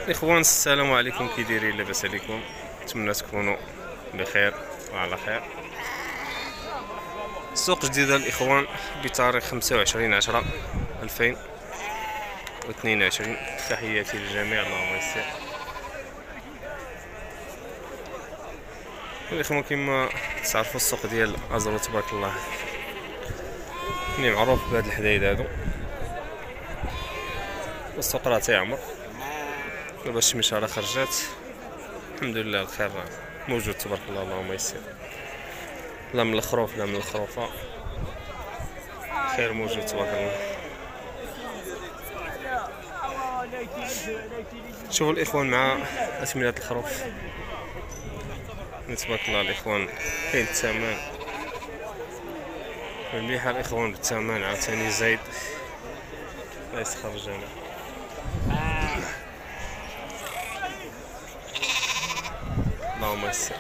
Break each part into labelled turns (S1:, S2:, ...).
S1: الاخوان السلام عليكم، كي دايرين؟ لاباس عليكم؟ نتمنى تكونوا بخير وعلى خير. سوق جديدة الاخوان بتاريخ 25/10/2022. تحياتي للجميع، اللهم يسر. الاخوان كما تعرفوا السوق ديال ازرو تبارك الله معروف بهاد الحدايد هادو، والسوق راه تيعمر دابا الشميشه راه خرجات، الحمد لله الخير موجود تبارك الله، اللهم يسر. لا من الخروف لا من الخروفه، خير موجود تبارك الله. شوفوا الاخوان مع اثمنه الخروف تبارك الله. الاخوان كاين الثمن مليحه الاخوان، بالثمن عاوتاني زايد لا يستخرج انا. اللهم يسر.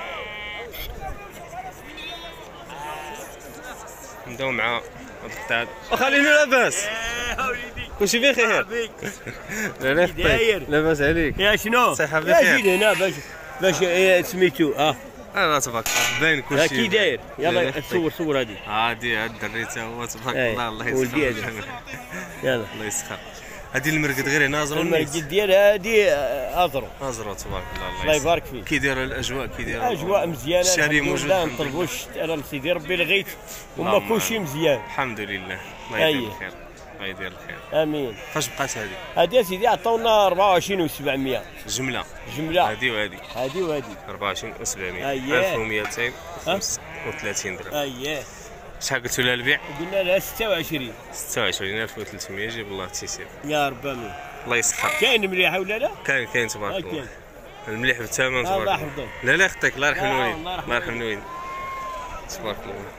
S1: نبداو مع القطاد. وخلينا لاباس كلشي بخير؟ لاباس لاباس عليك؟
S2: يا شنو؟
S1: صحة بخير؟
S2: جيت هنا باش سميتو
S1: انا تبارك الله باين كلشي.
S2: كي داير؟ يلا صور هذه.
S1: هادي هاد الدري تا هو تبارك الله، الله يسخر.
S2: يلا
S1: الله يسخر. هادي المرقد غير هنا ازرو.
S2: المرقد ديال هادي ازرو
S1: تبارك الله،
S2: الله يبارك فيك.
S1: كي داير الاجواء؟ كي داير
S2: الاجواء مزيانه،
S1: الشاري موجود،
S2: لا نطلبوش انا لسيدي ربي لغيت وما كلشي مزيان
S1: الحمد لله. الله يدير الخير، الله يدير الخير.
S2: امين.
S1: فاش بقات هادي؟
S2: هادي سيدي عطاونا 24,700
S1: جمله
S2: هادي وهادي
S1: 24,700.
S2: أييه.
S1: 1235 درهم.
S2: اييه.
S1: شحال قلتوا لها البيع؟
S2: قلنا لها 26.
S1: 26,300. يجيب الله التيسير.
S2: يا رب امين.
S1: الله يسخر.
S2: كاين مليحه ولا لا؟
S1: كاين تبارك الله. المليح بالثمن
S2: الله
S1: تبارك
S2: يحفظك.
S1: الله. لا يخطيك، الله يرحم الوالد،
S2: الله
S1: الله يرحم الوالد تبارك الله.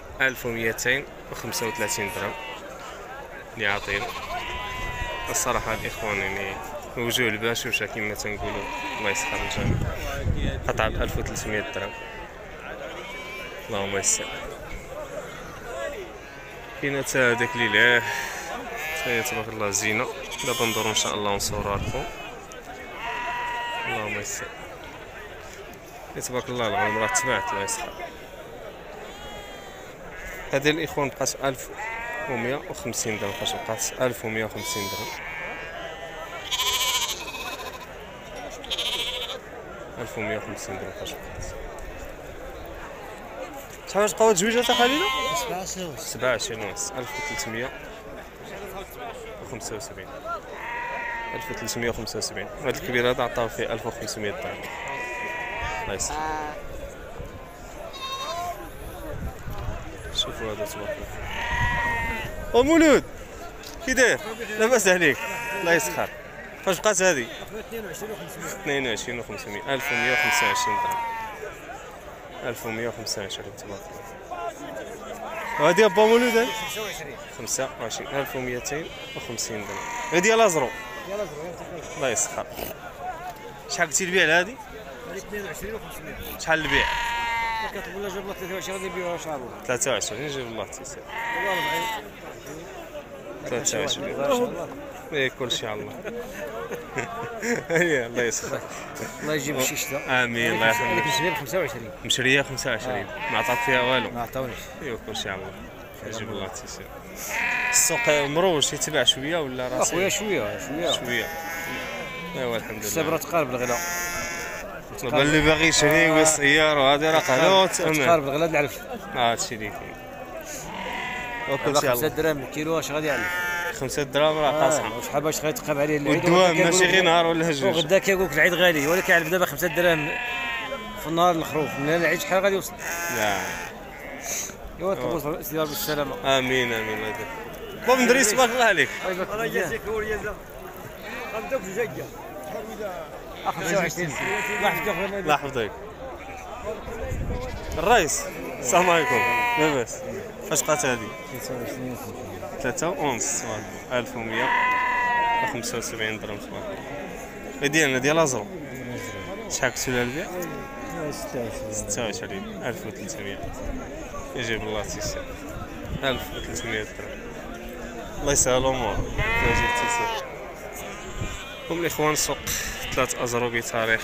S1: 1235 درهم اللي عاطينا. الصراحه الاخوان يعني وجوه الباشوشه كما تنقولوا، الله يسخر الجميع. قطعه ب 1300 درهم، اللهم يسر. كاينه حتى هذاك ليلاه هي تبارك الله زينه. دابا ندورو ان شاء الله ونصورها لكم، اللهم يسر. تبارك الله العظيم راه تبعت، الله يسخر. هذه الاخوان بقات 1150 درهم. فاش بقات 1150 درهم؟ 1150 درهم فاش بقات. شحال باش بقاو الزويجه تا خلينا؟ 27 ونص. 1375. 1375. هاد الكبير هذا عطاو فيه 1500 درهم، الله يسخر. شوفوا هذا تبارك الله. مولود كي داير؟ لاباس عليك؟ الله يسخر. فاش بقات هذه؟ 22,500. 1125 درهم. 1125 تبارك الله. وهذه با مولود هذه 25. 1250 درهم. هذه ديال ازرو. الله يسخر. شحال قلتي البيع لهذه؟
S2: 22,500.
S1: شحال البيع؟
S2: كتقول لها جاب لها 23 يبيعوها شهر
S1: 23. يجيب الله التيسير. 23 ايه كلشي على الله. الله يسخر.
S2: الله يجيب الشيشته.
S1: امين الله يرحمك.
S2: مشريه 25.
S1: مشريه 25 ما عطاك فيها والو؟
S2: ما عطاونيش.
S1: ايوا كلشي على الله. يجيب الله التيسير. السوق مروج يتباع شويه ولا راسي؟
S2: اخويا شويه.
S1: ايوا الحمد لله.
S2: الصبره تقارب الغلا.
S1: اللي باغي يشري ويسير وهذا راه قالوا
S2: تقارب الغلا نعرف.
S1: هادشي اللي كاين. وكلشي على
S2: 5 درهم الكيلو اش غادي يعلم؟
S1: 5 دراهم راه قاصحه.
S2: وشحال باش غيتقاب عليه العيد؟
S1: والدوام ماشي غير نهار ولا جوج.
S2: وغدا كيقول لك العيد غالي، ولكن كيعرف دابا 5 دراهم في النهار الخروف. من العيد شحال غادي يوصل؟
S1: لا
S2: ايوا طلبوا سيدي ربي السلامه.
S1: امين امين. الله يدير. بابا ندريس تبارك الله عليك.
S2: الله يجازيك ورياضه. غندوك الجايه 25.
S1: الله يحفظك. الرئيس السلام عليكم. لاباس؟ فاش بقات هذه؟ 3 ونص. 1175 درهم تبارك الله. ديالنا ديال ازرو. شحال قلتوا لها البيع؟ 26. 1300. يجيب الله التيسير. 1300 درهم. الله يسهل الامور. يجيب التيسير. هم الاخوان السوق 3 أزرو بتاريخ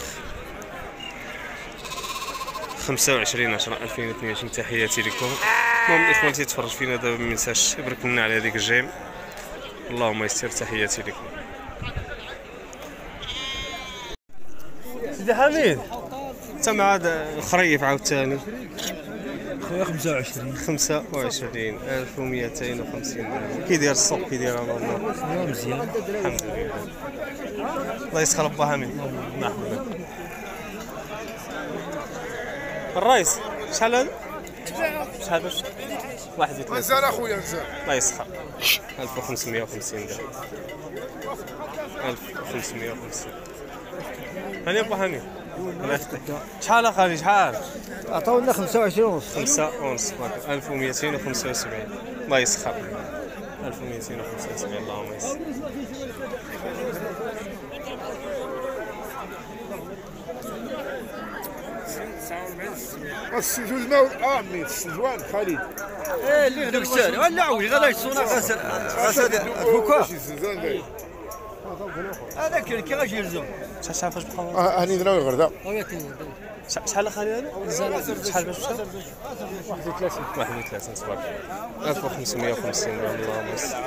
S1: 25/10/2022. تحياتي لكم. المهم الاخوان اللي تيتفرج فينا دابا ما ينساش يبارك لنا على هذيك الجيم. اللهم يسر. تحياتي لكم. سيدي حميد انت مع هذا الخريف عاوتاني
S2: خويا 25
S1: 25,250 درهم. كي داير السوق كي داير الله؟
S2: مزيان
S1: الحمد لله. الله يسخر با حميد. مرحبا الرئيس. شحال هذا؟ شحال باش؟ 31
S3: مازال اخويا مازال.
S1: الله يسخر. 1550 درهم. 1550. هاني ابو حميد. الله يخليك. شحال اخالي شحال؟
S2: عطاونا 25 ونص.
S1: 5 ونص. 1275. الله يسخر. 1275. اللهم يسر.
S3: السجوز ناول عمي السجوان خالد.
S2: ايه اللي هذاك الساري ولا عاودي غير يصونا غسل الفكاهه هذاك كي غاجي يلزم.
S1: شحال فاش بقى؟
S3: هاني دراوي غردا.
S1: شحال اخالي هذا؟ شحال باش مشى؟ 31 تبارك الله. 1550 درهم. اللهم يسر.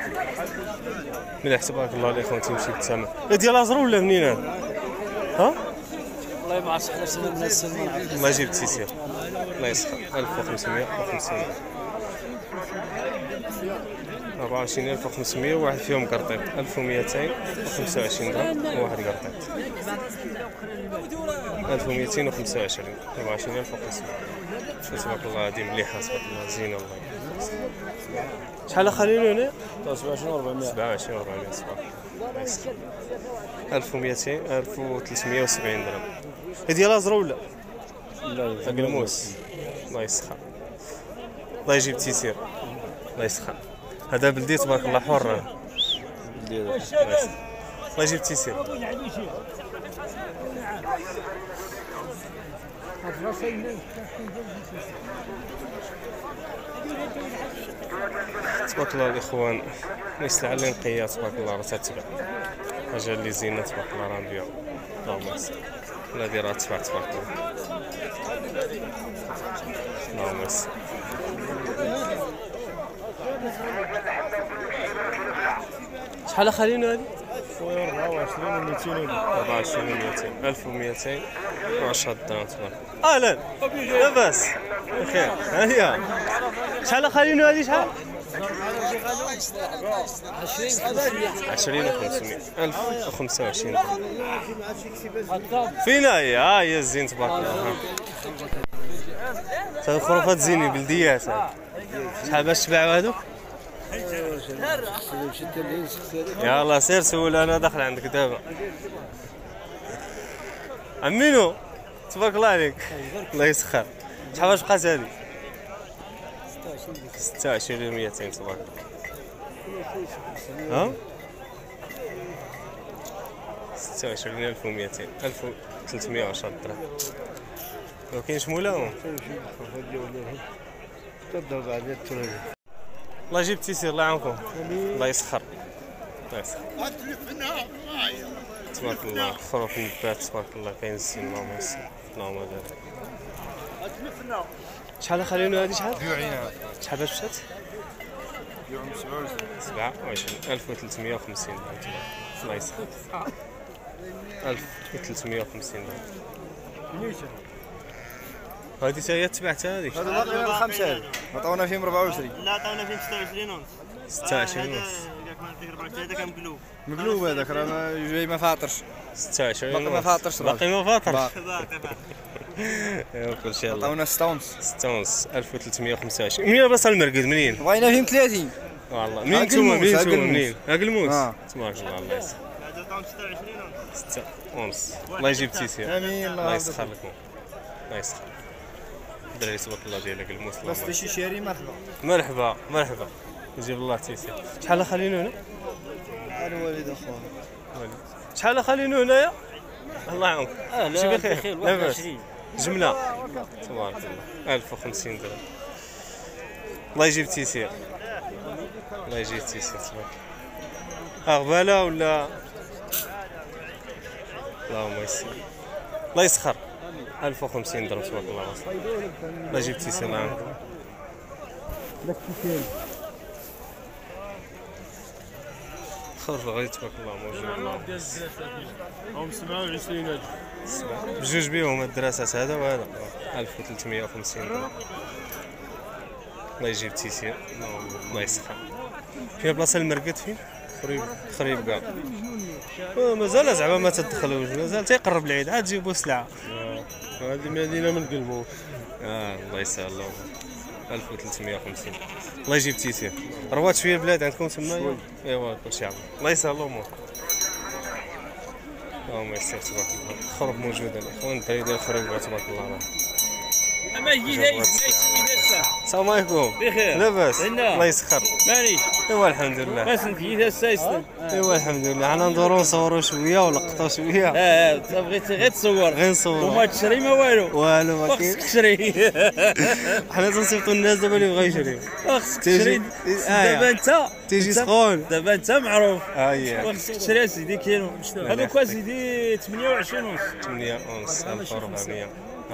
S1: مليح تبارك الله. الاخوان تيمشي بالثمن. ديال الازرو ولا منين هذا؟ ها؟
S2: والله ما عرفتش حنا سنه من السنه.
S1: ما جبت تيسير. الله يسخر. 1550. 24,500 وواحد فيهم قرطيط. 1225 درهم وواحد قرطيط. 1225. 24,500. تبارك الله. هذه مليحه تبارك الله. زينه الله. شحال خليلو هنا؟
S2: 27
S1: 27,400 تبارك الله. 1200 1370 درهم. هذه ديال الازرو ولا؟
S2: لا
S1: حق الموس. الله يسخر. الله يجيب تيسير. الله يسخر. هذا بلدي تبارك الله حر. الله يجيب تيسير. تبارك الله الاخوان. السلعه اللي نقيه تبارك الله راه تتباع. حاجه اللي زينه تبارك الله راه نبيعو. اللهم يسر. الذي راه تباع تبارك الله. اللهم يسر. شحال خالينا هذه؟
S3: 24
S1: 24,200. 1210 درهم تبارك الله. اهلا لاباس بخير. ها هي. شحال خالينا هذه شحال؟ 20,500. 1025 درهم. فينا هي؟ ها هي الزين تبارك الله. هذه خرافات زينين بلديات. شحال باش تباعوا هذوك؟ يلا سير سول. انا داخل عندك دابا. عمينو تبارك الله عليك. الله يسخر. شحال باش بقات هذه؟ 26,200 تبارك الله. ها 26,200. 1310 درهم. ما كاينش مولاهم. الله يجيب تيسير. الله يعاونكم. الله يسخر. الله يسخر. تبارك الله. خروف النبات تبارك الله. كاين الزين. اللهم يسر. اللهم بارك. شحال خلينا هذه شحال؟ شحال باش مشات؟ 27. 1350 درهم. الله يسخر. 1350 درهم. هذه حتى هي تبعتها هذيك.
S2: هذا باقي الخمسه هذه عطاونا فيهم 24.
S4: لا عطاونا فيهم 26 ونص.
S1: 26 ونص.
S4: هذا كان مقلوب.
S2: مقلوب هذاك راه جاي ما فاطرش.
S1: 26
S2: باقي ما
S1: ونص.
S2: فاطرش.
S1: باقي ما فاطرش.
S2: باقي
S1: كل شيء الله.
S2: عطاونا 6 ونص.
S1: 6 ونص. 1325. منين راس المرقد منين؟
S2: بغينا فيهم 30.
S1: والله منين نتوما منين نتوما منين؟ هاك الموس.
S2: آه.
S1: تبارك الله. الله يسر.
S4: هذا عطاونا 26 ونص.
S1: 6 ونص. الله يجيب تيسير.
S2: امين.
S1: الله يسخر لكم. الله يسخر. الدراري تبارك الله ديالك الموس.
S2: بس شي شاري مرحبا.
S1: مرحبا مرحبا. يجيب الله تيسير. شحال خلينا هنا؟
S2: الوالد اخويا.
S1: شحال خلينا هنايا؟ الله يعاونك. ماشي بخير. لاباس. جمله. تبارك الله. 1050 درهم. الله يجيب تيسير. الله يجيب تيسير تبارك. غباله ولا اللهم يسر. الله يسخر. 1050 درهم تبارك الله راسك. الله يجيب تيسير معاك. خرج غادي تبارك الله موجود.
S3: هم 27,000.
S1: بجوج بيهم الدراسات هذا وهذا 1350 درهم. الله يجيب تيسير. الله يسخر. فين بلاصه المرقد فين؟ خريب كاع. مازال زعما ما تدخلوش، مازال تيقرب العيد عاد تجيبوا سلعه.
S3: هذه مدينه من قلبو.
S1: الله يسهل الله. 1350. الله يجيب تيسير. روات شويه البلاد عندكم تما؟ ايوا كلشي عام. الله يسهل الامور. اللهم يسر تبارك الله. الخرب موجوده الاخوان، الدراري ديال الخريب تبارك الله. السلام عليكم.
S5: بخير.
S1: لاباس؟
S5: عندنا.
S1: الله يسخر.
S5: مانيش
S1: ايوا الحمد لله.
S5: ما سنتي السايسن.
S1: ايوا الحمد لله. حنا ندورو نصورو شويه ونلقطو شويه.
S5: بغيتي غير تصور
S1: غير نصورو.
S5: وما تشري ما والو.
S1: والو ما
S5: خصك
S1: كاين.
S5: تشري.
S1: حنا تنصيفطو الناس دابا اللي بغا يشري.
S5: خصك تشري. دابا انت
S1: تيجي سخون.
S5: دابا انت معروف.
S1: اييه.
S5: خصك تشري اسيدي كيلو. هذوك اسيدي 28 ونص.
S1: 8 ونص 1400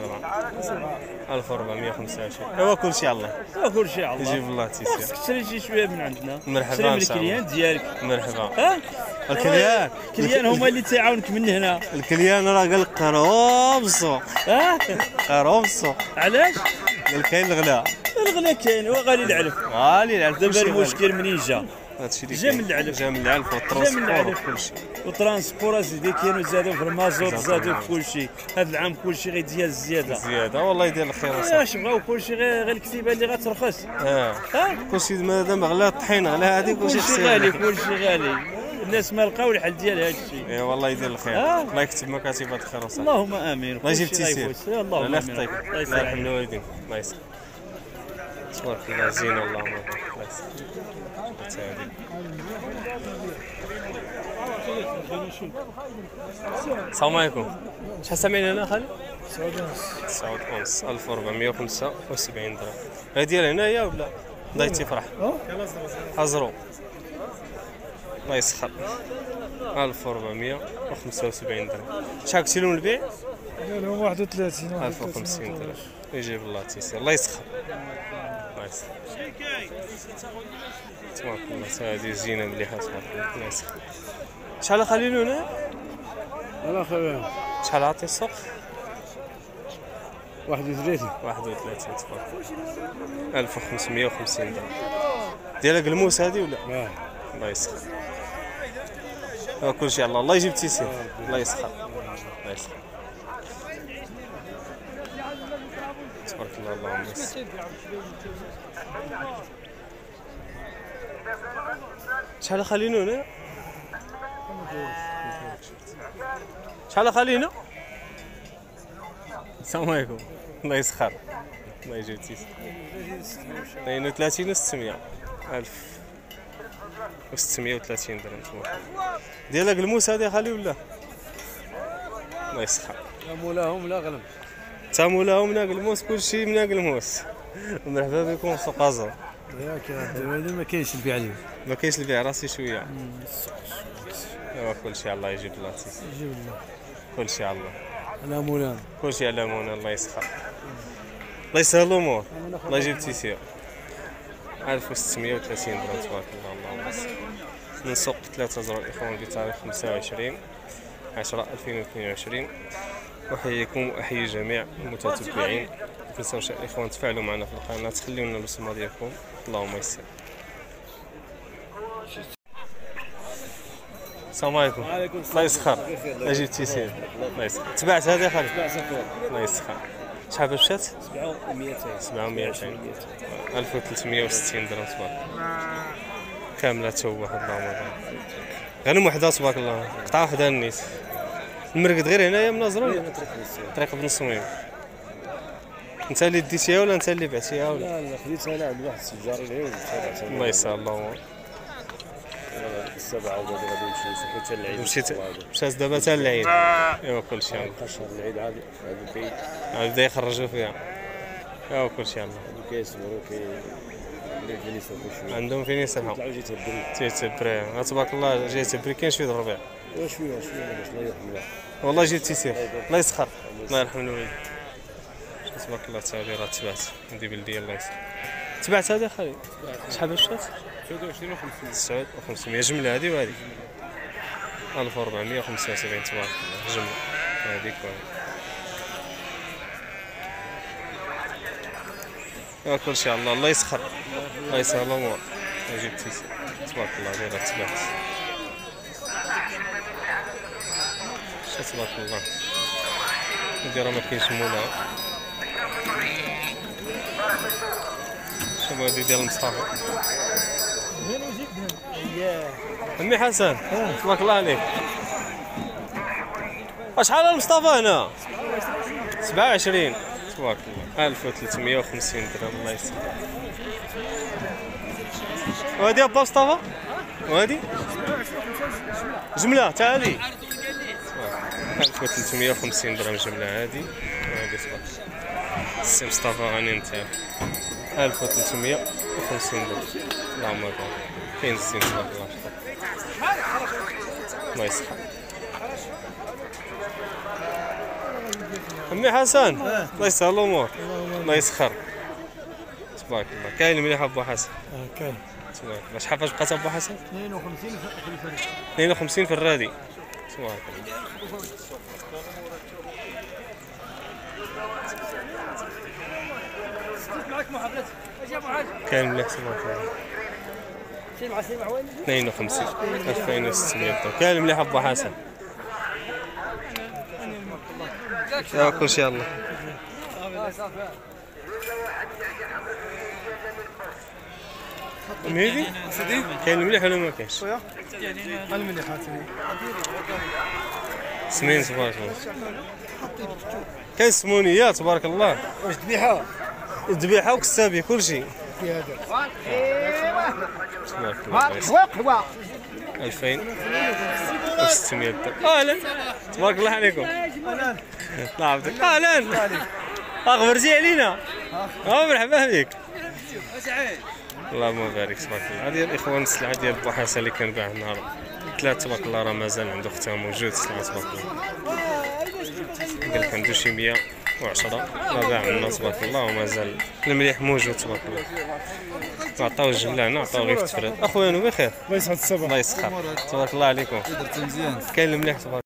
S1: 1425. ايوا كلشي على الله.
S5: كلشي على الله.
S1: يجيب الله تيسير.
S5: خصك تشري شي شويه من عندنا.
S1: مرحبا
S5: تشري من
S1: إن شاء الله.
S5: الكليان ديالك.
S1: مرحبا.
S5: ها؟
S1: الكليان.
S5: الكليان هما اللي تيعاونك من هنا.
S1: الكليان راه قال لك قروب السوق.
S5: ها؟
S1: قروب السوق.
S5: علاش؟
S1: قال كاين الغلا.
S5: الغلا كاين وغالي العلف.
S1: غالي العلف.
S5: دابا المشكل منين جا؟
S1: هادشي اللي
S5: جا
S1: كاين.
S5: من العلف.
S1: جا من العلف
S5: جا من
S1: والترونسبور
S5: العلف.
S1: وكلشي.
S5: والترانسبور اسيدي كاينو زادوا في المازوت زادوا في كلشي. هذا العام كلشي غيدير الزياده.
S1: زياده والله يدير الخير وصافي.
S5: اش بغاو كلشي غير الكتيبه اللي غترخص.
S1: ها كلشي مادام غلا الطحين غلا هذيك كلشي
S5: كلشي غالي كلشي غالي. الناس ما لقاو الحل ديال هذا الشيء.
S1: اي والله يدير الخير. الله يكتب مكاتبات الخير وصافي.
S5: اللهم امين.
S1: الله يجيب
S5: كلشي
S1: تيسير.
S5: غيفوت. اللهم
S1: الله
S5: امين.
S1: يخطيك.
S5: الله
S1: الله
S5: يسلمك.
S1: يرحم الوالدين. الله يسلمك. تبارك الله زين اللهم بارك. الله يسلمك. السلام عليكم. شحال سامعين هنا خالي؟ 9 ونص 1475 درهم. هذه ديال هنايا ولا ضيتي فرح؟ حزرو. الله يسخر. 1475 درهم. شحال قلتي لهم البيع؟
S3: قال لهم 31.
S1: 1050 درهم. يجيب الله تيسير. الله يسخر. الله يسخر. تبارك الله. هذه زينه مليحه تبارك الله. الله يسخر. شحال خليلو هنا؟
S3: انا خويا
S1: شحال عطي السوق؟
S3: 31.
S1: 31 تبارك الله. 1550 درهم. ديالها قلموس هذه ولا؟ الله يسخر. كلشي على الله. الله يجيب تيسير. الله يسخر. الله يسخر. تبارك الله. اللهم يسر. شحال خلينو هنا؟ شحال خلينا؟ السلام عليكم. الله يسخر. الله يجيب تيسير. 32 و 600. 1630 درهم تبارك الله. ديالها قلموس هذه خالي ولا؟ الله يسخر.
S2: مولاهم لا غلم.
S1: تا مولاهم من قلموس كلشي من قلموس. مرحبا بكم في سوق ازر.
S2: ياك هذا ما كاينش البيع اليوم.
S1: ما كاينش البيع راسي شويه. ايوا كلشي على الله. يجيب الله تيسير.
S2: يجيب الله.
S1: كلشي على الله.
S2: على مولانا.
S1: كلشي على مولانا. الله يسخر. الله يسهل الامور. الله يجيب تيسير. 1630 درهم تبارك الله. اللهم يسر. من سوق 3 زرع الاخوان بتاريخ 25/10/2022. احييكم واحيي جميع المتتبعين. ما تنساوش الاخوان تفاعلوا معنا في القناه، تخليو لنا البصمه ديالكم. اللهم يسر. السلام عليكم. الله يسخر. الله يجيب تيسير. الله يسخر. تبعت هذا خالد؟ الله يسخر. شحال مشات؟ 700. 1360 درهم تبارك الله. كامله توحد. اللهم بارك. غنم وحده تبارك الله. قطعه وحده النيت. المرقد غير هنايا من نزرون؟ طريق بن سميم. انت اللي ديتيها ولا انت اللي بعتيها ولا؟
S3: لا خديتها انا عند واحد السجار العيون.
S1: الله يسهل الله.
S3: السبعه وغادي نمشي حتى العيد.
S1: مشات دابا حتى العيد. ايوا كلشي يلاه.
S3: شهر العيد عادي هذا كاين.
S1: بدا يخرجوا فيها. ايوا كلشي يلاه.
S3: كيصبروا فين يصبروا شويه.
S1: عندهم فين يسرحوا.
S3: طلعوا جيت البري.
S1: تيتبري. تبارك الله جاي تبري. كاين شويه الربيع.
S3: شويه باش لا يحمل.
S1: والله جيت تيسير الله يسخر الله يرحم الوالد. تبارك الله تعالى راه تبعت عندي بلديه الله يسخر. تبعت هذه خالي شحال باش شات؟ 29 و500 جمله هذه وهذه 1475 تبارك الله جمله هذيك وهذه كل شيء الله الله يسخر الله يسهل الامور. جيت تيسير تبارك الله هذه راه تبعت تبارك الله. هادي راه مكاينش مولا. شوف هادي ديال مصطفى. عمي حسن تبارك الله عليك. شحال مصطفى هنا؟ 27 تبارك الله 1350 درهم الله يسلمك. وهادي با مصطفى وهادي جمله تاع هادي 1350 درهم جمله هادي وهادي تبارك السي مصطفى غني نتاعو 1350 درهم. اللهم بارك كاين الزين تبارك الله الله يسخر. عمي حسن الله يسهل الامور الله يسخر تبارك الله. كاين مليح ابو حسن
S5: كاين
S1: تبارك الله. شحال فاش بقات ابو حسن؟ 52 في الرادي تبارك الله. كاين مليح تبارك الله 52 2600 درهم. كاين مليح ابو حسن كل شيء الله. مهدي كاين مليح ولا ما كاينش؟
S5: المليح عاوتاني
S1: سمين تبارك الله. كاين سمونيه تبارك الله.
S5: واش ذبيحه
S1: الذبيحه وكسابي كل شيء
S5: في هذا
S1: تبارك الله 2600 درهم. اهلا تبارك الله عليكم. الله يعافيك. اهلا غبرتي علينا مرحبا بك. اللهم بارك تبارك الله. هذه الاخوان السلعه ديال بو حسن اللي كان باع النهار ثلاث تبارك الله راه مازال عنده اختها موجود السلعه تبارك الله. قال لك عنده شي 110 راه باع لنا تبارك الله ومازال المليح موجود تبارك الله. عطاو الجمله هنا عطاو غير في التفراد. اخويا بخير
S5: الله يسعد الصباح
S1: الله يسخر تبارك الله عليكم. كاين المليح تبارك